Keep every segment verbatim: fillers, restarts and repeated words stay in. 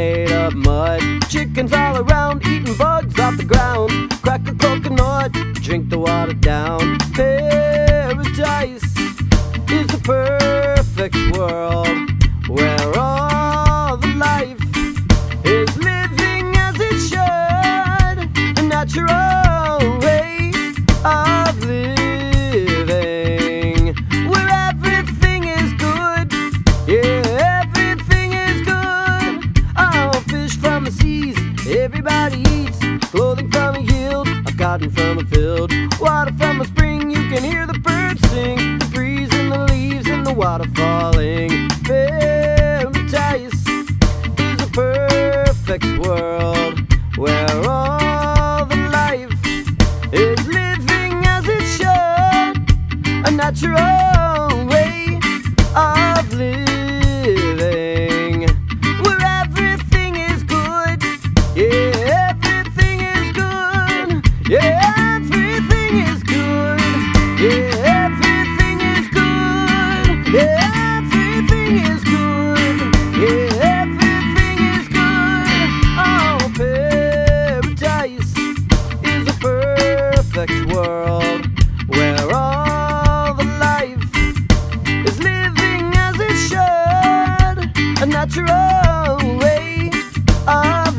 made of mud. Chickens all around, eating bugs off the ground. Crack a coconut, drink the water down. Paradise is a perfect world where all the life is living as it should. A natural way of living where everything is good. Yeah, everything is good. Oh, fish from the seas, everybody eats. Clothing from a yield, a cotton from a field. Water from a spring, you can hear the birds sing. The breeze and the leaves and the water falling. Paradise is a perfect world where all the life is living as it should. A natural way of living where everything is good. Yeah, everything is good. Yeah, everything is good. Yeah, everything is good. Yeah, everything is good. Yeah, everything is good. Oh, paradise is a perfect world where all the life is living as it should. A natural way of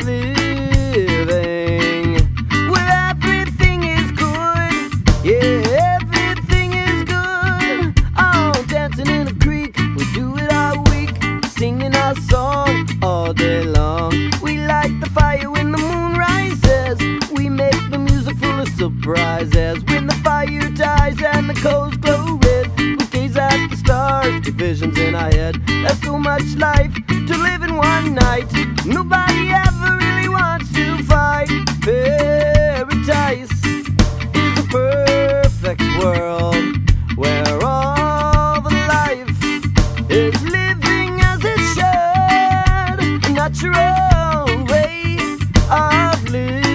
living where everything is good. Yeah, everything is good. Oh, dancing in a creek, we do it all week, singing our song all day long. We light the fire when the moon rises. We make the music full of surprises. When the fire dies and the coals glow red, we gaze at the stars, the visions in our head. There's so much life to live in one night. Nobody ever really wants to fight. Paradise is a perfect world where all the life is living as it should. A natural way of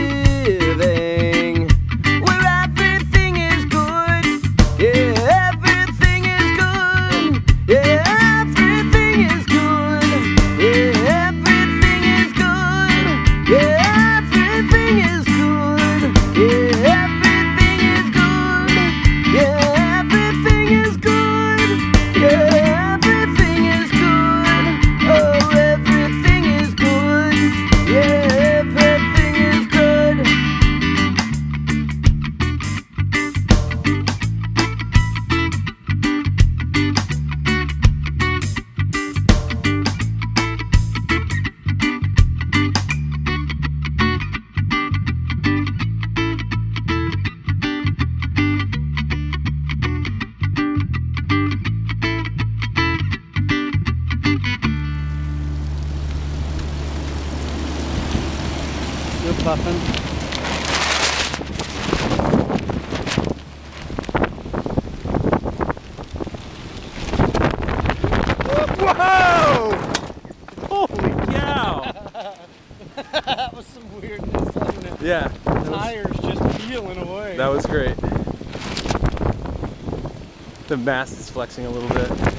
living where everything is good. Yeah, everything is good. Yeah, everything is good. Yeah, everything is good. Yeah, everything is good. Yeah, everything is good. Yeah, everything is good. Yeah, everything is good. Oh, everything is good. Yeah, everything is good. Good puffin'. Whoa! Holy cow! That was some weirdness, wasn't it? Yeah. The tires just peeling away. That was great. The mast is flexing a little bit.